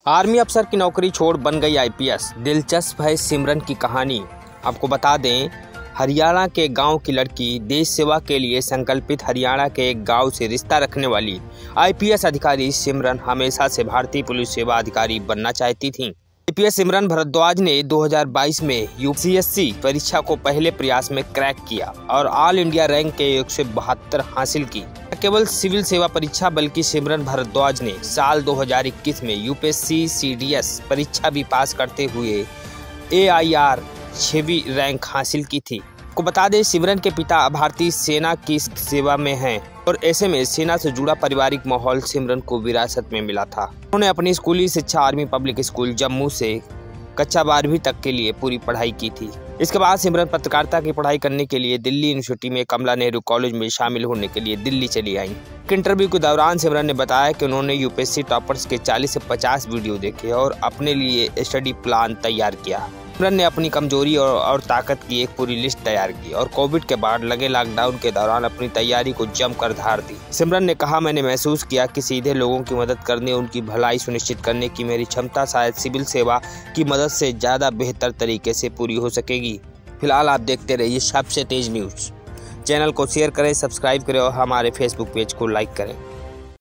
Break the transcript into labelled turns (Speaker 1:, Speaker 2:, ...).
Speaker 1: Army अफसर की नौकरी छोड़ बन गई आईपीएस। दिलचस्प है सिमरन की कहानी। आपको बता दें, हरियाणा के गांव की लड़की देश सेवा के लिए संकल्पित हरियाणा के एक गांव से रिश्ता रखने वाली आईपीएस अधिकारी सिमरन हमेशा से भारतीय पुलिस सेवा अधिकारी बनना चाहती थीं। आईपीएस सिमरन भारद्वाज ने 2022 में यूपीएससी परीक्षा को पहले प्रयास में क्रैक किया और ऑल इंडिया रैंक के 172 हासिल की। केवल सिविल सेवा परीक्षा बल्कि सिमरन भारद्वाज ने साल 2021 में यूपीएससी सीडीएस परीक्षा भी पास करते हुए AIR 6वीं रैंक हासिल की थी। आपको बता दें, सिमरन के पिता भारतीय सेना की सेवा में हैं और ऐसे में सेना से जुड़ा पारिवारिक माहौल सिमरन को विरासत में मिला था। उन्होंने अपनी स्कूली शिक्षा आर्मी पब्लिक स्कूल जम्मू से कक्षा 12वीं तक के लिए पूरी पढ़ाई की थी। इसके बाद सिमरन पत्रकारिता की पढ़ाई करने के लिए दिल्ली यूनिवर्सिटी में कमला नेहरू कॉलेज में शामिल होने के लिए दिल्ली चली आई। एक इंटरव्यू के दौरान सिमरन ने बताया कि उन्होंने यूपीएससी टॉपर्स के 40 से 50 वीडियो देखे और अपने लिए स्टडी प्लान तैयार किया। सिमरन ने अपनी कमजोरी और ताकत की एक पूरी लिस्ट तैयार की और कोविड के बाद लगे लॉकडाउन के दौरान अपनी तैयारी को जमकर धार दी। सिमरन ने कहा, मैंने महसूस किया कि सीधे लोगों की मदद करने, उनकी भलाई सुनिश्चित करने की मेरी क्षमता शायद सिविल सेवा की मदद से ज़्यादा बेहतर तरीके से पूरी हो सकेगी। फिलहाल आप देखते रहिए सबसे तेज न्यूज़। चैनल को शेयर करें, सब्सक्राइब करें और हमारे फेसबुक पेज को लाइक करें।